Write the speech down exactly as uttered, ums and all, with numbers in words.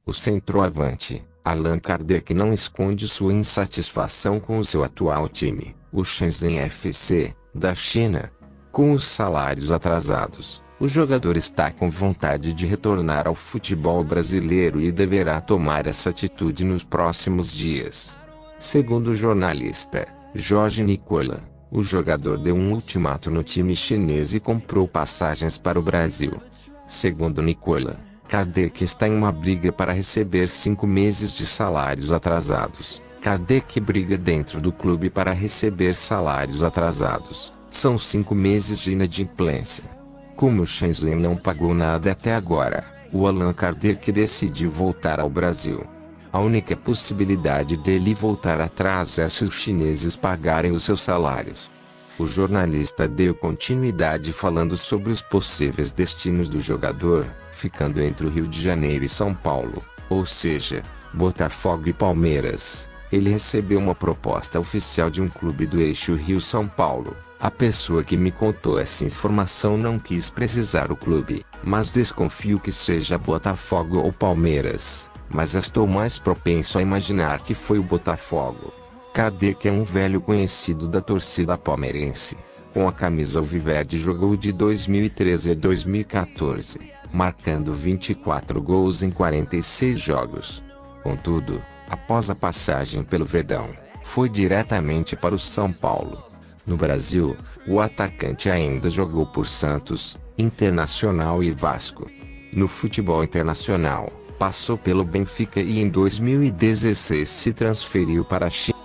O centroavante, Allan Kardec, não esconde sua insatisfação com o seu atual time, o Shenzhen F C, da China. Com os salários atrasados, o jogador está com vontade de retornar ao futebol brasileiro e deverá tomar essa atitude nos próximos dias. Segundo o jornalista Jorge Nicola, o jogador deu um ultimato no time chinês e comprou passagens para o Brasil. Segundo Nicola, Kardec está em uma briga para receber cinco meses de salários atrasados. Kardec briga dentro do clube para receber salários atrasados. São cinco meses de inadimplência. Como o Shenzhen não pagou nada até agora, o Allan Kardec decidiu voltar ao Brasil. A única possibilidade dele voltar atrás é se os chineses pagarem os seus salários. O jornalista deu continuidade falando sobre os possíveis destinos do jogador, ficando entre o Rio de Janeiro e São Paulo, ou seja, Botafogo e Palmeiras. Ele recebeu uma proposta oficial de um clube do eixo Rio-São Paulo. A pessoa que me contou essa informação não quis precisar o clube, mas desconfio que seja Botafogo ou Palmeiras, mas estou mais propenso a imaginar que foi o Botafogo. Kardec é um velho conhecido da torcida palmeirense. Com a camisa alviverde jogou de dois mil e treze a dois mil e quatorze, marcando vinte e quatro gols em quarenta e seis jogos. Contudo, após a passagem pelo Verdão, foi diretamente para o São Paulo. No Brasil, o atacante ainda jogou por Santos, Internacional e Vasco. No futebol internacional, passou pelo Benfica e em dois mil e dezesseis se transferiu para a China.